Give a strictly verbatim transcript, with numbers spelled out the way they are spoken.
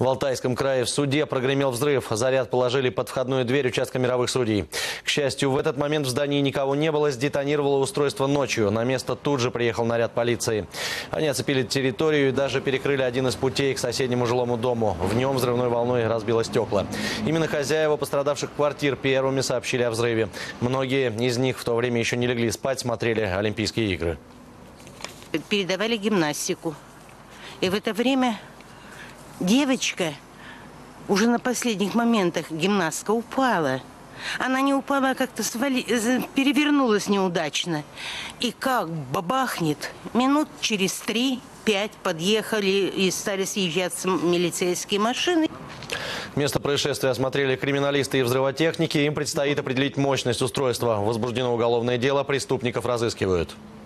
В Алтайском крае в суде прогремел взрыв. Заряд положили под входную дверь участка мировых судей. К счастью, в этот момент в здании никого не было. Сдетонировало устройство ночью. На место тут же приехал наряд полиции. Они оцепили территорию и даже перекрыли один из путей к соседнему жилому дому. В нем взрывной волной разбило стекла. Именно хозяева пострадавших квартир первыми сообщили о взрыве. Многие из них в то время еще не легли спать, смотрели Олимпийские игры. Передавали гимнастику. И в это время девочка уже на последних моментах, гимнастка, упала. Она не упала, а как-то свали... перевернулась неудачно. И как бабахнет, минут через три-пять подъехали и стали съезжаться милицейские машины. Место происшествия осмотрели криминалисты и взрывотехники. Им предстоит определить мощность устройства. Возбуждено уголовное дело, преступников разыскивают.